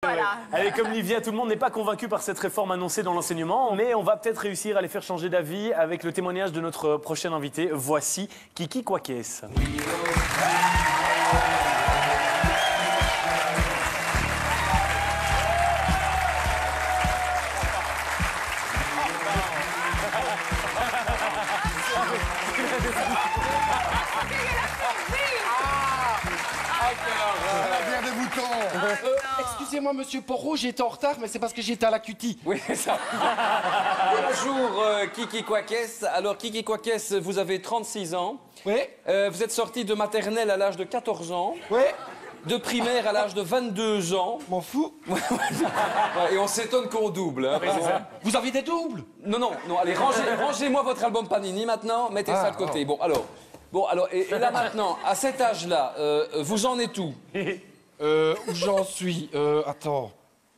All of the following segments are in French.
Voilà. Allez, comme Livia, tout le monde n'est pas convaincu par cette réforme annoncée dans l'enseignement, mais on va peut-être réussir à les faire changer d'avis avec le témoignage de notre prochain invité. Voici Kiki Quakes. Excusez-moi, monsieur Porro, j'étais en retard, mais c'est parce que j'étais à la cutie. Oui, c'est ça. Bonjour, Kiki Quakes. Alors, Kiki Quakes, vous avez 36 ans. Oui. Vous êtes sorti de maternelle à l'âge de 14 ans. Oui. De primaire à l'âge de 22 ans. M'en fous. Ouais, et on s'étonne qu'on double. Hein, Vous avez des doubles? Non, allez, rangez-moi votre album Panini maintenant, mettez ça de côté. Bon, alors, et là maintenant, à cet âge-là, vous en êtes où? Où j'en suis? Attends.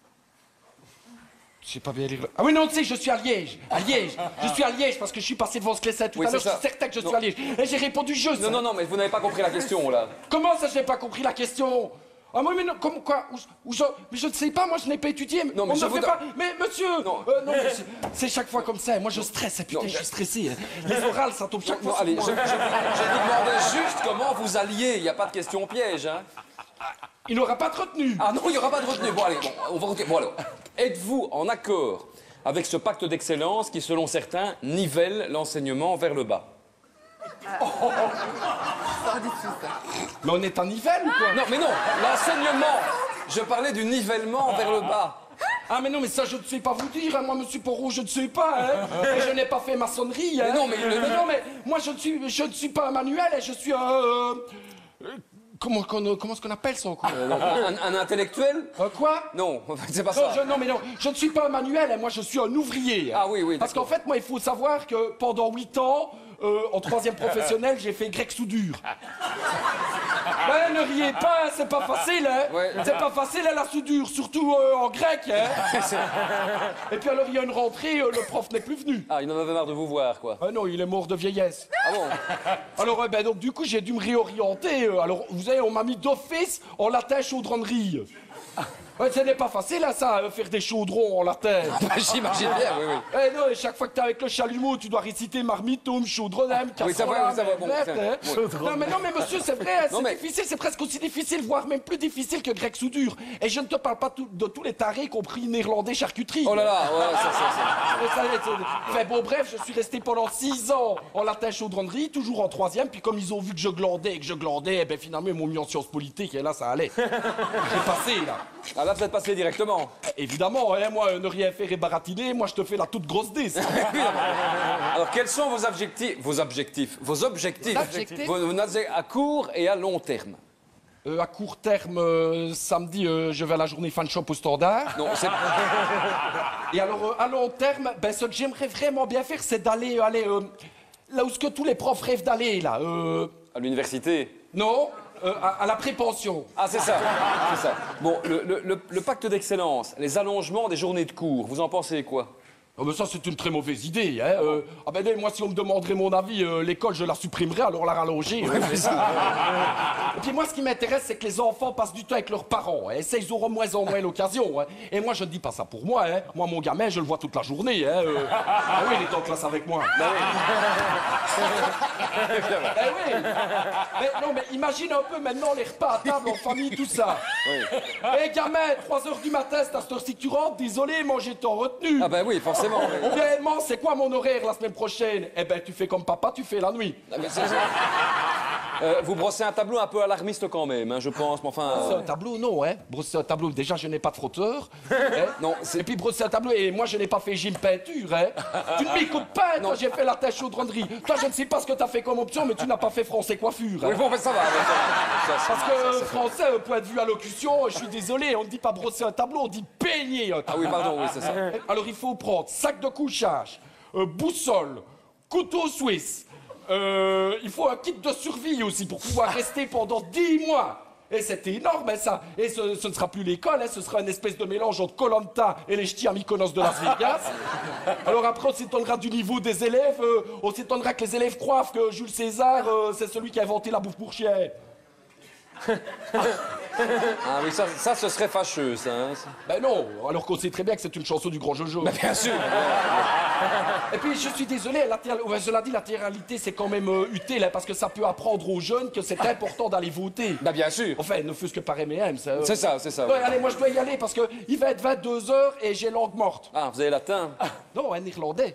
Je sais pas bien lire. Ah oui, non, tu sais, je suis à Liège. À Liège. Je suis à Liège parce que je suis passé devant ce Clesset tout à l'heure. Je suis certain que je suis à Liège. Et j'ai répondu juste. Non, mais vous n'avez pas compris la question, là. Comment ça, j'ai pas compris la question? Ah oui, mais non, comme quoi? Mais je ne sais pas, moi, je n'ai pas étudié. Non, mais on je ne vous fait pas. Mais monsieur! Non. Non, mais c'est chaque fois comme ça. Et moi, je stresse. Putain, je suis stressé. Les orales, ça tombe chaque fois. Allez, sur je moi. vous demandais juste comment vous alliez. Il n'y a pas de question piège, hein. Il n'aura pas de retenue. Ah non, il n'y aura pas de retenue. Bon, allez, on va continuer. Bon, alors, êtes-vous en accord avec ce pacte d'excellence qui, selon certains, nivelle l'enseignement vers le bas? Mais on est en Nivelle ou quoi? Non, mais non, l'enseignement. Je parlais du nivellement vers le bas. Ah mais non, mais ça je ne sais pas vous dire, hein. Moi monsieur Porro, je ne sais pas, hein. Et je n'ai pas fait maçonnerie, hein. Mais non, mais non, mais moi je ne suis pas un manuel, et je suis un... Comment est-ce qu'on appelle ça encore? Un intellectuel? Quoi? Non, c'est pas ça. Non, mais non, je ne suis pas un manuel, hein. Moi je suis un ouvrier. Hein. Ah oui, Parce qu'en fait, moi il faut savoir que pendant 8 ans, en 3e professionnel, j'ai fait grec soudure. Ben, ne riez pas, hein, c'est pas facile, hein. Ouais. C'est pas facile, hein, la soudure, surtout en grec, hein. Et puis alors, il y a une rentrée, le prof n'est plus venu. Ah, il en avait marre de vous voir, quoi. Ah non, il est mort de vieillesse. Ah bon? Alors, ben, donc, du coup, j'ai dû me réorienter. Alors, vous savez, on m'a mis d'office en latin chaudronnerie. Ouais, ce n'est pas facile, hein, ça, faire des chaudrons en latin. J'imagine bien, oui. Eh non, et chaque fois que t'es avec le chalumeau, tu dois réciter marmitum, chaudronem, Oui, ça va, bon. Non, mais monsieur, c'est vrai, Non, mais- c'est difficile, c'est presque aussi difficile, voire même plus difficile que grec soudure. Et je ne te parle pas de tous les tarés, compris néerlandais charcuterie. Oh là là, ouais, ça. Enfin bon, bref, je suis resté pendant 6 ans en latin chaudronnerie, toujours en 3e, puis comme ils ont vu que je glandais, eh ben finalement, ils m'ont mis en sciences politiques, et là, ça allait. J'ai passé, là. Ah là, peut-être passer directement. Évidemment, hein, moi, ne rien faire et baratiner, moi, je te fais la toute grosse dé. Alors, quels sont vos objectifs? Vos objectifs. Vos à court et à long terme. À court terme, samedi, je vais à la journée fan shop au Standard. Non, c'est... Et alors, à long terme, ben, ce que j'aimerais vraiment bien faire, c'est d'aller là où ce que tous les profs rêvent d'aller, là. À l'université. Non, à la prépension. Ah, c'est ça. Bon, le pacte d'excellence, les allongements des journées de cours, vous en pensez quoi? Oh, mais ça, c'est une très mauvaise idée, hein. Ah ben, moi, si on me demanderait mon avis, l'école, je la supprimerais, alors la rallonger. Et puis moi, ce qui m'intéresse, c'est que les enfants passent du temps avec leurs parents, hein. Et ça, ils auront moins en moins l'occasion, hein. Et moi, je ne dis pas ça pour moi, hein. Moi, mon gamin, je le vois toute la journée, hein. Ah oui, il est en classe avec moi. Ben oui. Mais non, mais imagine un peu maintenant les repas à table en famille, tout ça. Eh gamin, 3h du matin, c'est à cette heure-ci que tu rentres, désolé, manger t'en retenu. Ah ben oui, forcément. Réellement, c'est quoi mon horaire la semaine prochaine? Eh ben, tu fais comme papa, tu fais la nuit. Ah, mais vous brossez un tableau un peu alarmiste quand même, hein, je pense, mais enfin... C'est un tableau, non, hein? Brosser un tableau, déjà, je n'ai pas de frotteur. Hein? Non, et puis brosser un tableau, et moi, je n'ai pas fait gym peinture, hein? Tu ne m'écoutes pas, toi, j'ai fait la tâche chaudronnerie. Toi, je ne sais pas ce que tu as fait comme option, mais tu n'as pas fait français coiffure. Hein? Oui, bon, mais ça va. Parce que français, point de vue allocution, je suis désolé, on ne dit pas brosser un tableau, on dit peigner un tableau. Ah oui, pardon, oui, c'est ça. Alors, il faut prendre sac de couchage, boussole, couteau suisse. Il faut un kit de survie aussi pour pouvoir rester pendant 10 mois. Et c'est énorme, hein, ça. Et ce ne sera plus l'école, hein, ce sera une espèce de mélange entre Koh Lanta et les ch'tis à Mykonos de Las Vegas. Alors après, on s'étonnera du niveau des élèves. On s'étonnera que les élèves croient que Jules César, c'est celui qui a inventé la bouffe pour chien. Ah oui, ça ce serait fâcheux, ça. Hein. Ben non, alors qu'on sait très bien que c'est une chanson du grand Jojo. Mais bien sûr. Et puis, je suis désolé, cela dit, la latéralité, c'est quand même utile, hein, parce que ça peut apprendre aux jeunes que c'est important d'aller voter. Bah bien sûr. Enfin, ne fût-ce que par M&M, ça. C'est ça, c'est ça. Ouais, allez, moi, je dois y aller, parce qu'il va être 22 h et j'ai langue morte. Ah, vous avez latin? Non, un irlandais.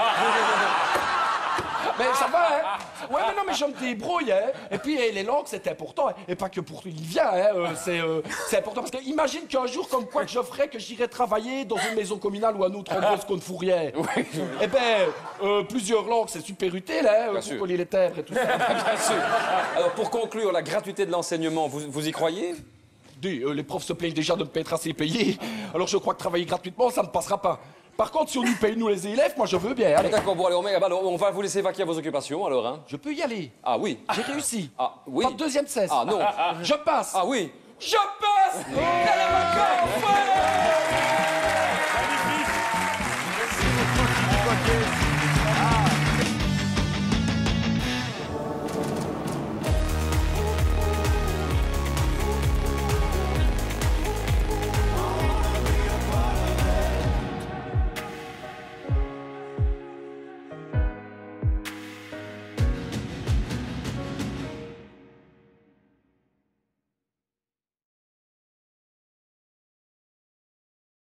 Mais ça va, hein? Ouais, mais non, mais je me débrouille, hein? Et puis, les langues, c'est important, hein? Et pas que pour Livia, hein? C'est important, parce que imagine qu'un jour, comme quoi que je ferais, que j'irais travailler dans une maison communale ou un autre endroit qu'on ne fout rien. Oui. Eh ben, plusieurs langues, c'est super utile, hein? Bien Pour sûr. coller les terres et tout ça. Bien sûr. Alors, pour conclure, la gratuité de l'enseignement, vous y croyez? Les profs se plaignent déjà de ne pas être assez payés. Alors, je crois que travailler gratuitement, ça ne passera pas. Par contre, si on nous paye, nous, les élèves, moi, je veux bien. Allez. D'accord, bon, allez, on va vous laisser vaquer à vos occupations, alors, hein. Je peux y aller. Ah oui. J'ai réussi. Ah oui. Pas de deuxième cesse. Ah non. Je passe. Ah oui. Je passe. Elle est ma